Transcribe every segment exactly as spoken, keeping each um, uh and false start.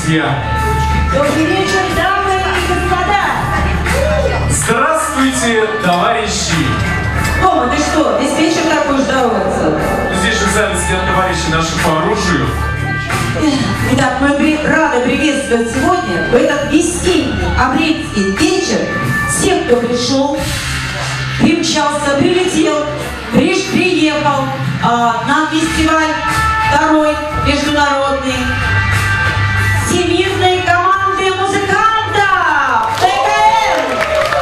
друзья! Добрый вечер, дамы и господа! Здравствуйте, товарищи! Тома, ты что, весь вечер так будешь здороваться? Здесь же в зале сидят товарищи наши по оружию. Итак, мы при... рады приветствовать сегодня, в этот весенний апрельский вечер, всех, кто пришел, примчался, прилетел, приш... приехал а, на фестиваль второй международный всемирной команды музыкантов ТКМ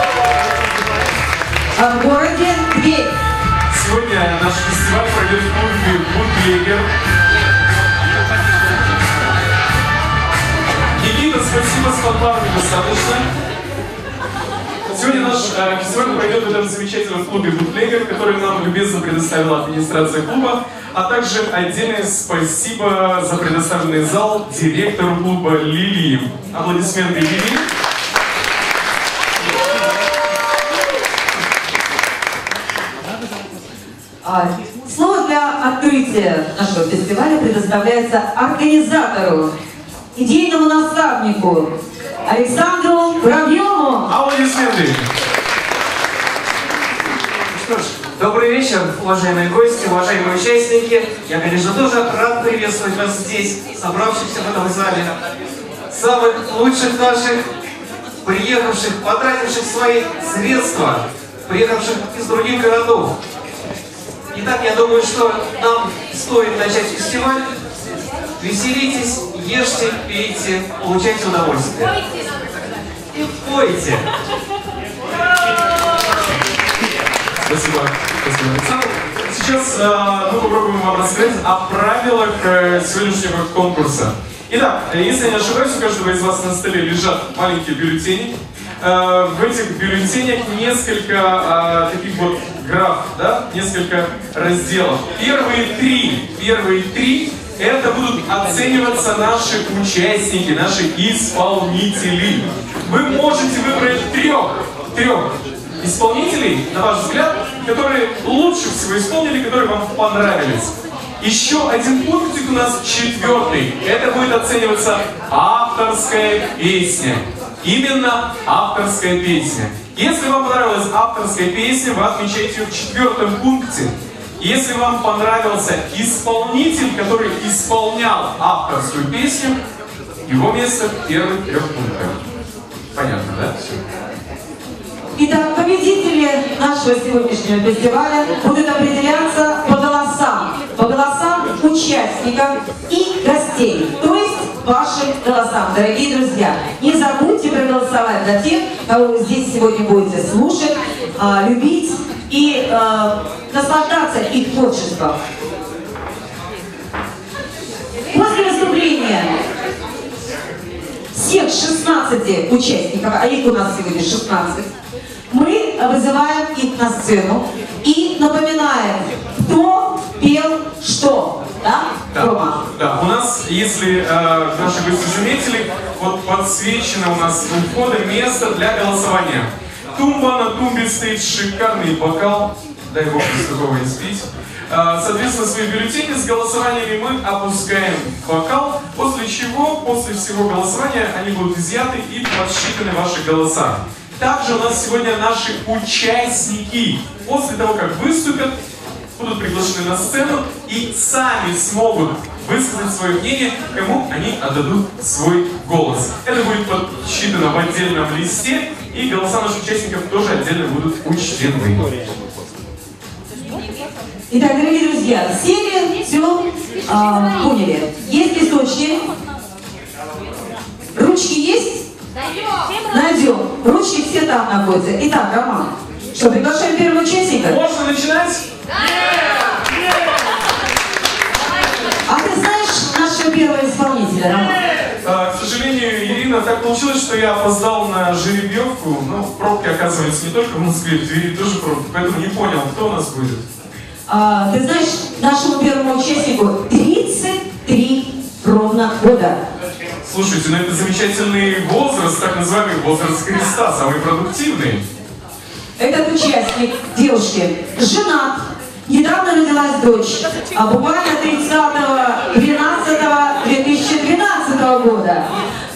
а в городе Тверь. Сегодня наш фестиваль пройдет в клубе «Бутлегер». Никита, спасибо, с фанфарами достаточно. Сегодня наш э, фестиваль пройдет в этом замечательном клубе «Бутлегер», который нам любезно предоставила администрация клуба, а также отдельное спасибо за предоставленный зал директору клуба Лилии. Аплодисменты Лилии. Слово для открытия нашего фестиваля предоставляется организатору, идейному наставнику Александру Воробьеву. Аплодисменты. Что ж, добрый вечер, уважаемые гости, уважаемые участники. Я, конечно, тоже рад приветствовать вас здесь, собравшихся в этом зале. Самых лучших наших, приехавших, потративших свои средства, приехавших из других городов. Итак, я думаю, что нам стоит начать фестиваль. Веселитесь, ешьте, пейте, получайте удовольствие. И пойте. Спасибо, спасибо, Александр. Сейчас э, мы попробуем вам рассказать о правилах э, сегодняшнего конкурса. Итак, если я не ошибаюсь, у каждого из вас на столе лежат маленькие бюллетени. Э, в этих бюллетенях несколько э, таких вот граф, да, несколько разделов. Первые три, первые три это будут оцениваться наши участники, наши исполнители. Вы можете выбрать трех, трех исполнителей, на ваш взгляд, которые лучше всего исполнили, которые вам понравились. Еще один пунктик у нас четвертый. Это будет оцениваться авторская песня. Именно авторская песня. Если вам понравилась авторская песня, вы отмечаете ее в четвертом пункте. Если вам понравился исполнитель, который исполнял авторскую песню, его место в первых трех пунктах. Понятно, да? Все. Итак, победители нашего сегодняшнего фестиваля будут определяться по голосам. По голосам участников и гостей. То есть вашим голосам, дорогие друзья. Не забудьте проголосовать за тех, кого вы здесь сегодня будете слушать, любить и наслаждаться их творчеством. После выступления всех шестнадцати участников, а их у нас сегодня шестнадцать, мы вызываем их на сцену и напоминаем, кто пел что. Да? Да, да. У нас, если э, наши гости заметили, вот подсвечено у нас у входа место для голосования. Тумба, на тумбе стоит шикарный бокал, дай бог без такого не спить. Э, соответственно, свои бюллетени с голосованиями мы опускаем в бокал, после чего, после всего голосования, они будут изъяты и подсчитаны ваши голоса. Также у нас сегодня наши участники, после того, как выступят, будут приглашены на сцену и сами смогут высказать свое мнение, кому они отдадут свой голос. Это будет подсчитано в отдельном листе, и голоса наших участников тоже отдельно будут учтены. Итак, дорогие друзья, все ли все а, поняли? Есть листочки? Ручки есть? Найдем. Ручки все там находятся. Итак, Роман, что, приглашаем первого участника? Можно начинать? А ты знаешь нашего первого исполнителя, Роман? А, к сожалению, Ирина, так получилось, что я опоздал на жеребьевку. Ну, пробки, оказывается, не только в Москве, в Твери тоже пробки, поэтому не понял, кто у нас будет. А, ты знаешь, нашему первому участнику тридцать три ровно года. Слушайте, ну это замечательный возраст, так называемый возраст Христа, самый продуктивный. Этот участник, девушки, женат, недавно родилась дочь, а буквально тридцатого двенадцатого две тысячи двенадцатого года.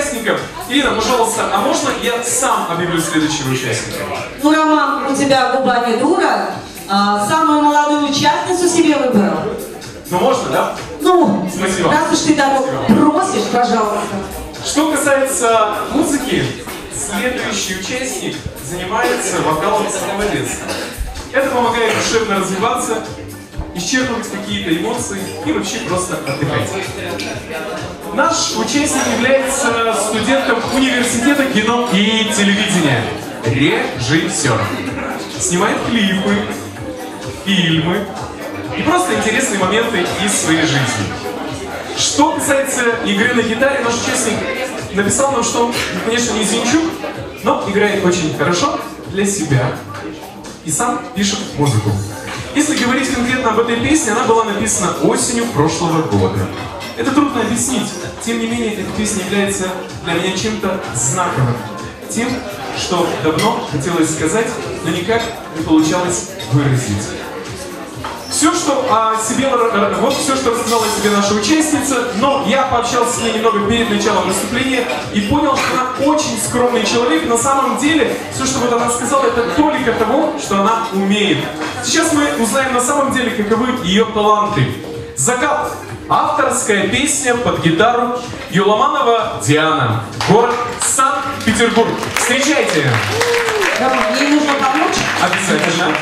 участников. Ирина, пожалуйста, а можно я сам объявлю следующего участника? Ну, Роман, у тебя губа не дура. А, самую молодую участницу себе выбрал. Ну, можно, да? Ну, Спасибо. раз уж ты так просишь, пожалуйста. Что касается музыки, следующий участник занимается вокалом самого детства. Это помогает душевно развиваться, исчерпывать какие-то эмоции и вообще просто отдыхать. Наш участник является студентом университета кино и телевидения, режиссер. Снимает клипы, фильмы и просто интересные моменты из своей жизни. Что касается игры на гитаре, наш участник написал нам, что он, конечно, не Зинчук, но играет очень хорошо для себя и сам пишет музыку. Если говорить конкретно об этой песне, она была написана осенью прошлого года. Это трудно объяснить, тем не менее, эта песня является для меня чем-то знаковым. Тем, что давно хотелось сказать, но никак не получалось выразить. Все, что о себе, вот все, что рассказала о себе наша участница, но я пообщался с ней немного перед началом выступления и понял, что она очень скромный человек. На самом деле, все, что вот она сказала, это только того, что она умеет. Сейчас мы узнаем на самом деле, каковы ее таланты. «Закат» — авторская песня под гитару Юламанова Диана, город Санкт-Петербург. Встречайте! Роман, ей нужно помочь? Обязательно.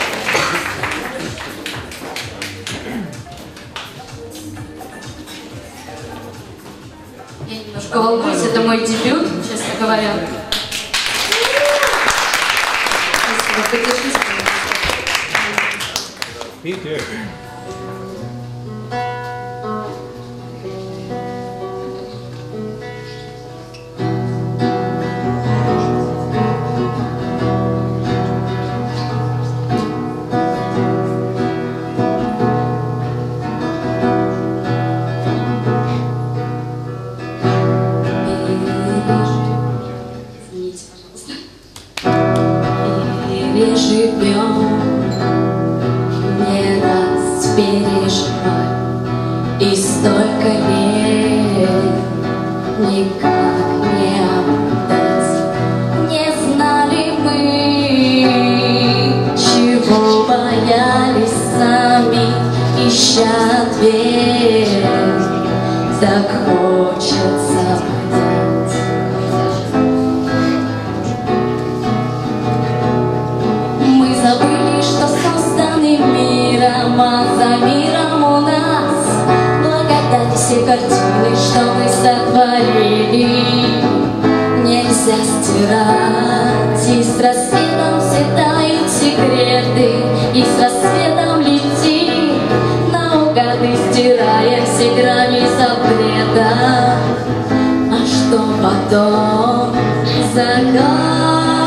Я немножко волнуюсь, это мой дебют, честно говоря. Спасибо, поддержите. Переживем, не раз переживай, и столько лет никак не обдать. Не знали мы, чего боялись сами, ища ответ, так хочется понять. Мы забыли, что созданы миром, а за миром у нас благодать. Все картины, что мы сотворили, нельзя стирать. И с рассветом светают секреты, и с рассветом лети наугад, и стираем все грани запрета. А что потом? Закат.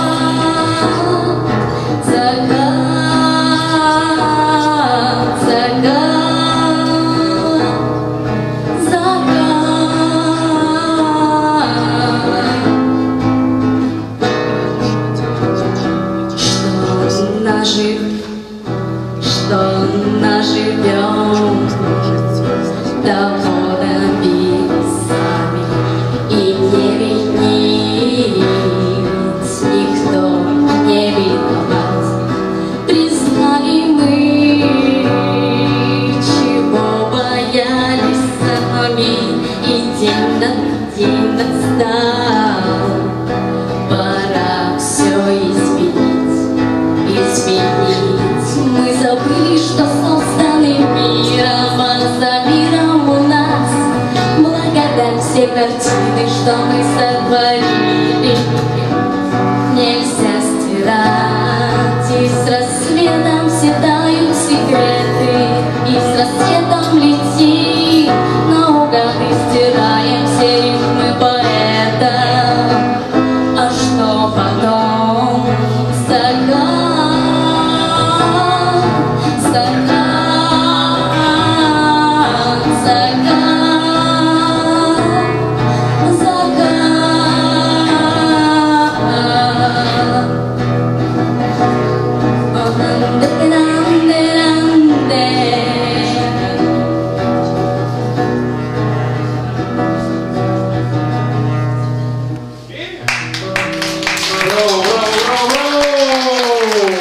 Что наживем, того добились сами, и не винить никто не виноват. Признали мы, чего боялись сами, и день над день настал. Пора все изменить, изменить. Мы забыли, что созданы миром, а за миром у нас благодать. Все картины, что мы сотворили, нельзя стирать. И с рассветом седают секреты, и с рассветом лети наугад, и стираем все рифмы поэта. А что потом? Закат. Браво, браво, браво, браво!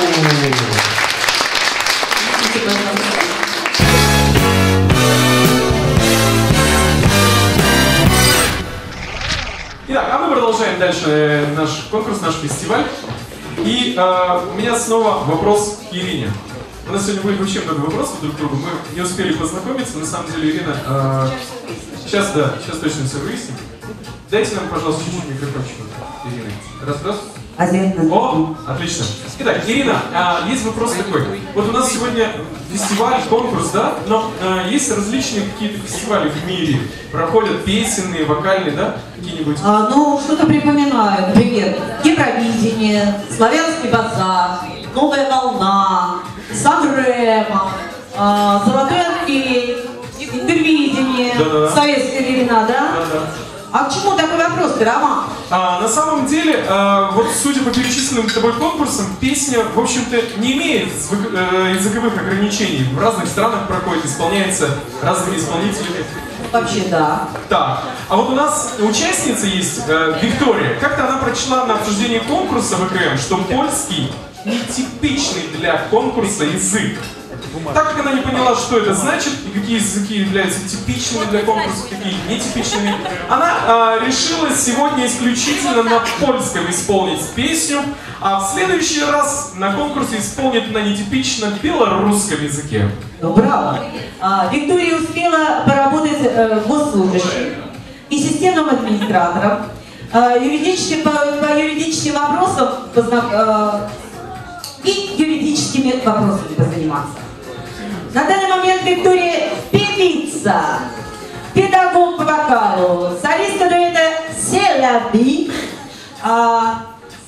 Итак, а мы продолжаем дальше наш конкурс, наш фестиваль. И э, у меня снова вопрос к Ирине. У нас сегодня были вообще много вопросов друг к другу. Мы не успели познакомиться. На самом деле, Ирина, э, сейчас, да, сейчас точно все выясним. Дайте нам, пожалуйста, чуть-чуть микрофончик, Ирина. Раз, раз. О, отлично. Итак, Ирина, а, есть вопрос такой. Вот у нас сегодня фестиваль, конкурс, да? Но а, есть различные какие-то фестивали в мире. Проходят песенные, вокальные, да? Какие-нибудь? А, ну, что-то припоминаю. Например, Евровидение, Славянский базар, Новая волна, Сан-Ремо, а, Золотой ангел, Интервидение, Да-да-да. советские времена, да? Да-да. А к чему такой вопрос, ты, Роман? А, на самом деле, а, вот судя по перечисленным тобой конкурсам, песня, в общем-то, не имеет звук, э, языковых ограничений. В разных странах проходит, исполняется разными исполнителями. Вообще, да. Так, а вот у нас участница есть, э, Виктория. Как-то она прочла на обсуждении конкурса в ВКМ, что польский нетипичный для конкурса язык. Так как она не поняла, что это значит и какие языки являются типичными для конкурса, какие нетипичными, она э, решила сегодня исключительно на польском исполнить песню, а в следующий раз на конкурсе исполнит на нетипичном белорусском языке. Ну, браво. А, Виктория успела поработать э, госслужащим и системным администратором, э, юридически, по, по юридическим вопросам позна- э, и юридическими вопросами позаниматься. На данный момент Виктория певица, педагог по вокалу, солистка дуэта «Селяви» а,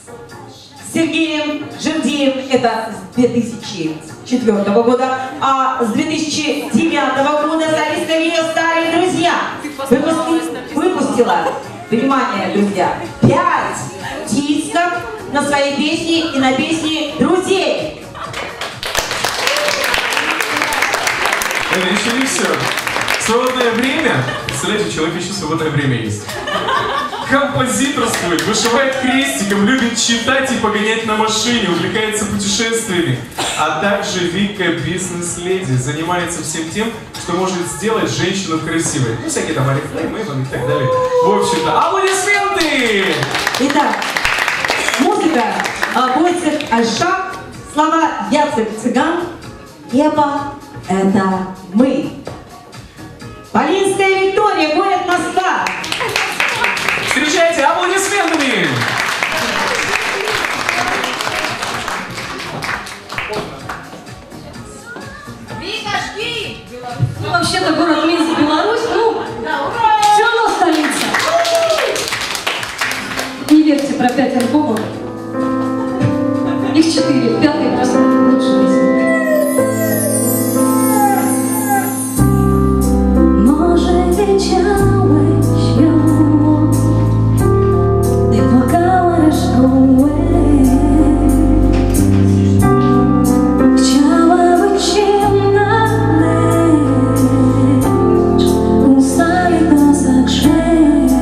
с Сергеем Жердеем, это с две тысячи четвёртого года, а с две тысячи девятого года солистка ее «Старые друзья» выпусти, выпустила, внимание, друзья, пять дисков на свои песни и на песни друзей. Это еще не все. Свободное время, представляете, у человека еще свободное время есть. Композиторствует, вышивает крестиком, любит читать и погонять на машине, увлекается путешествиями. А также Вика бизнес-леди, занимается всем тем, что может сделать женщину красивой. Ну, всякие там орифлеймы и так далее. В общем-то, аплодисменты! Итак, музыка Войцех Альшак, слова Яцек Цыган, небо — это мы. Полинская Виктория, город Москва. Встречайте аплодисментами! Ну, вообще-то город Минск, Беларусь, ну, все равно столица. Не верьте про пять альбомов. Их четыре, пятый просто лучше песни. Może wiedziałeś ją, ty płakała reszką łez. Chciała być ciemna, lecz usta jego za grzech.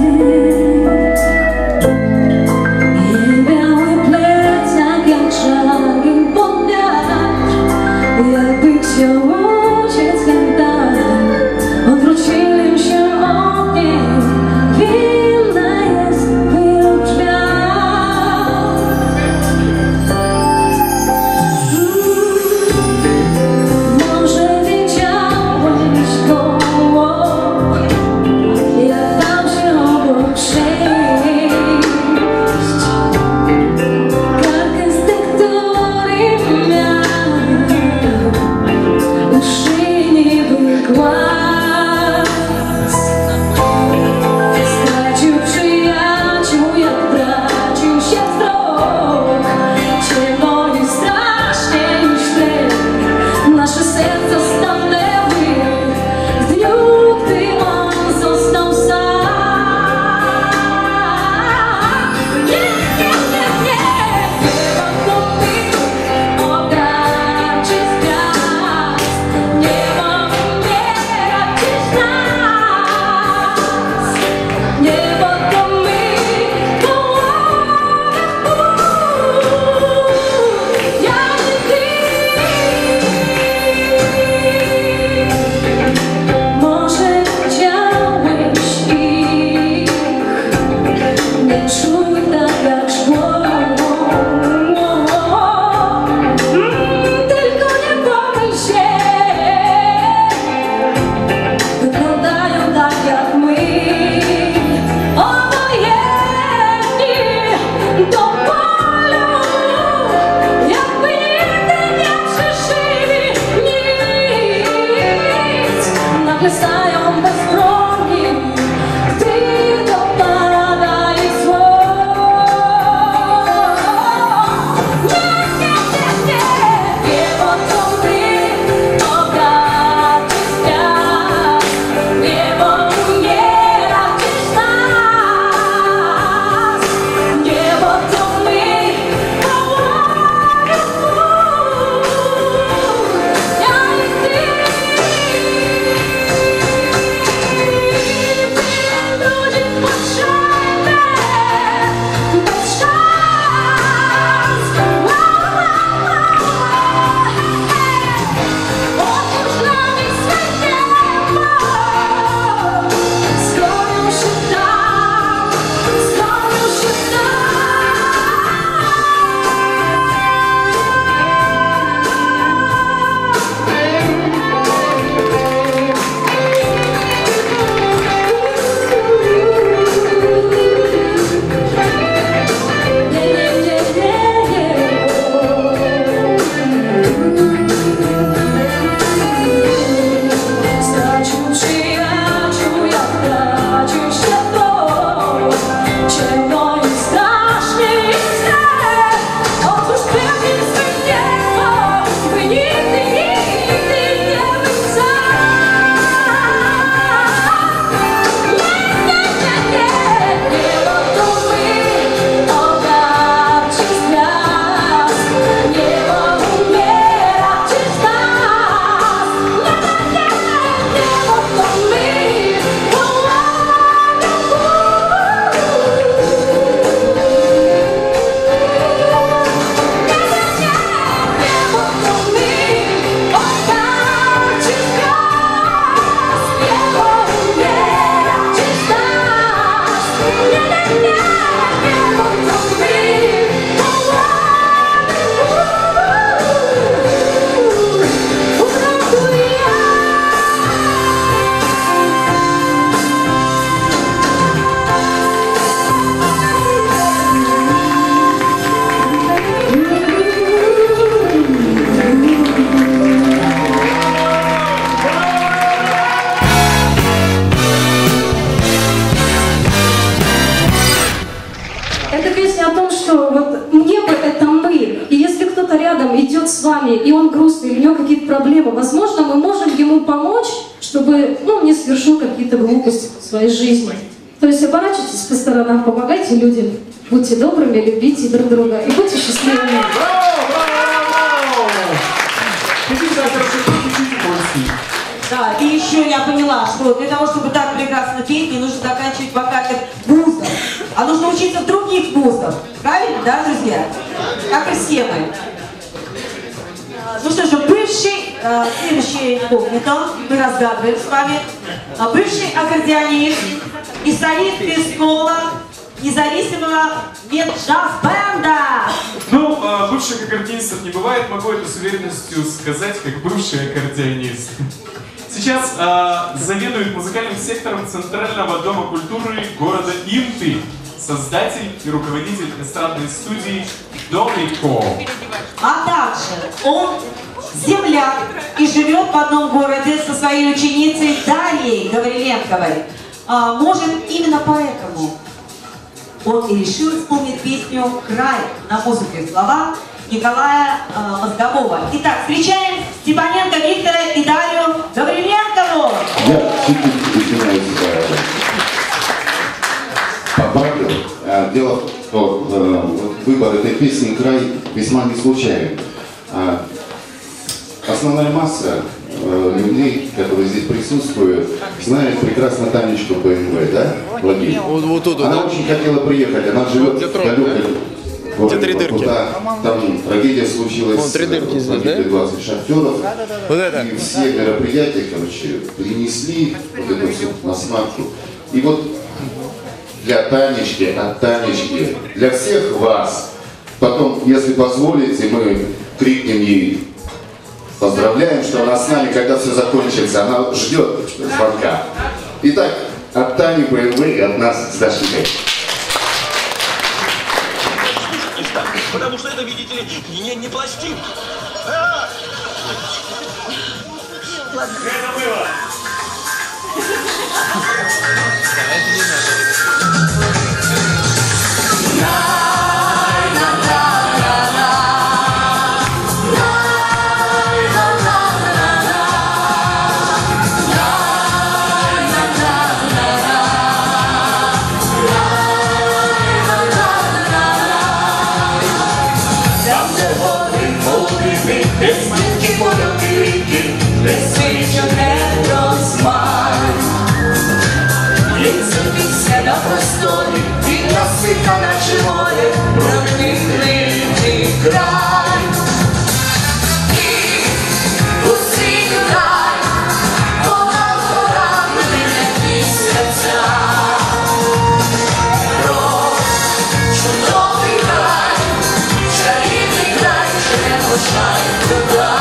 Jej biały plecak jak żagiel pod wiatr, jakby chciał uciec jak tak. Odwróciłem się od что вот небо — это мы. И если кто-то рядом идет с вами, и он грустный, или у него какие-то проблемы, возможно, мы можем ему помочь, чтобы, ну, он не совершил какие-то глупости в своей жизни. То есть оборачивайтесь по сторонам, помогайте людям, будьте добрыми, любите друг друга и будьте счастливыми. Да, и еще я поняла, что для того, чтобы так прекрасно петь, не нужно заканчивать вокальных вузов, а нужно учиться в других вузах. Правильно, да, друзья? Как и все мы. Ну что же, бывший, э, следующий инкогнито, мы разгадываем с вами, а, бывший аккордеонист и солист Пескова, независимого меджаз-бенда. Ну, а, бывших аккордеонистов не бывает, могу это с уверенностью сказать, как бывший аккордеонист. Сейчас а, заведует музыкальным сектором Центрального дома культуры города Инты, создатель и руководитель эстрадной студии Домико. А также он земляк и живет в одном городе со своей ученицей Дарьей Гавриленковой. А, может, именно поэтому он и решил исполнить песню «Край» на музыку и слова Николая э, Мозгового. Итак, встречаем Степаненко Виктора и Дарью Гавриленкову. Я чуть-чуть извиняюсь, поправлю. Дело в том, что выбор этой песни «Край» весьма не случайен. Основная масса людей, которые здесь присутствуют, знает прекрасно Танечку БМВ, да? Владимир? Вот, вот тут, она да? очень хотела приехать, она живет в далекой городе, куда там трагедия случилась, вон, три дырки здесь, да? двадцать шахтеров, Вот это. и все мероприятия, короче, принесли вот эту всю насмарку. И вот для Танечки, от Танечки, для всех вас, потом, если позволите, мы крикнем ей поздравляем, что она с нами, когда все закончится, она ждет звонка. Итак, от Тани БМВ и от нас с Дашенькой. Потому что это, видите ли, не, не пластинки. Это было. На просторе и насыпано наше море, променный край. И пустыню рай, полна пораненные сердца. Прочь, чудовый край, чаривый край, шелушай туда.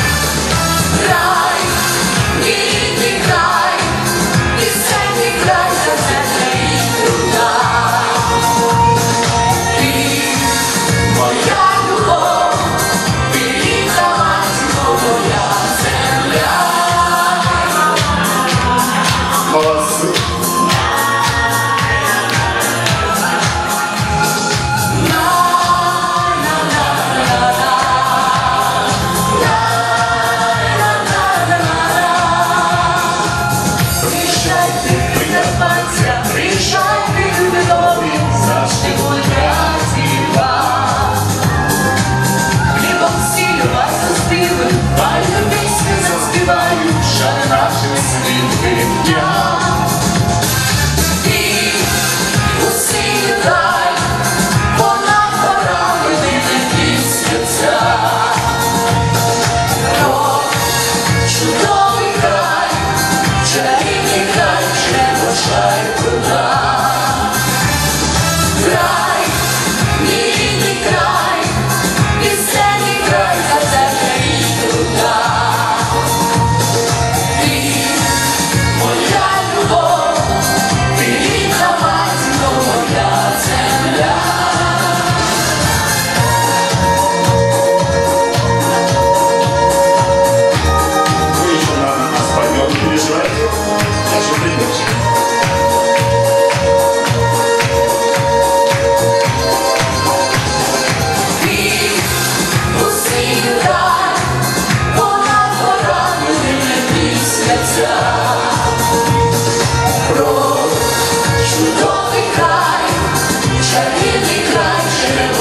Край, невидимый край, бесценный край.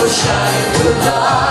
shine with light.